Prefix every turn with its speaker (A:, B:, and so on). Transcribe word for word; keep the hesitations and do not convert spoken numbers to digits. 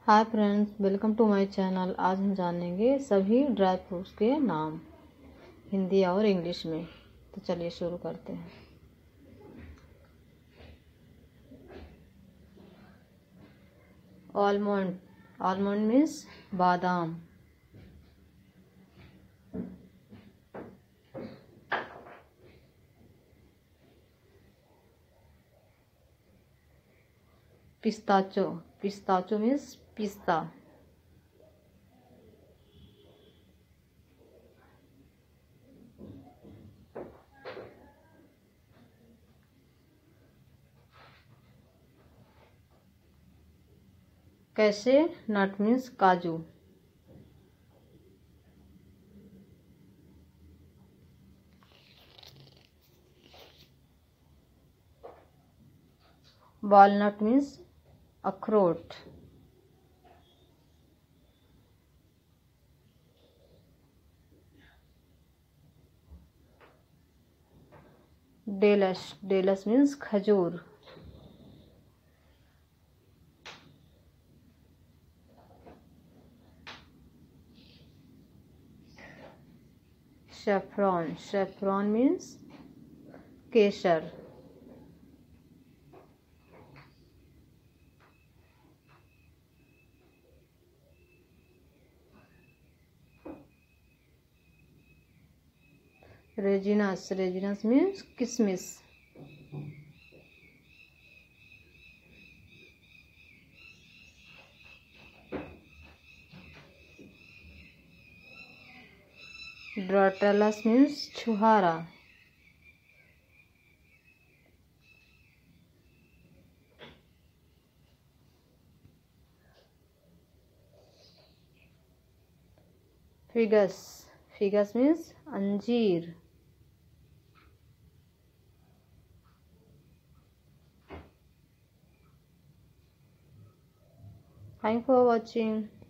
A: Hi friends, welcome to my channel. आज हम जानेंगे सभी ड्राई फ्रूट्स के नाम हिंदी और इंग्लिश में। तो चलिए शुरू करते हैं। आलमंड आलमंड मीन्स बादाम। पिस्ताचो पिस्ताचो means pista. Cashew nut means kaju. Walnut means akhrot. Dates dates means khajur. Saffron saffron means kesar. Raisins raisins means kishmish. Dry dates means chhuhara. Figs figs means anjeer. Thank you for watching.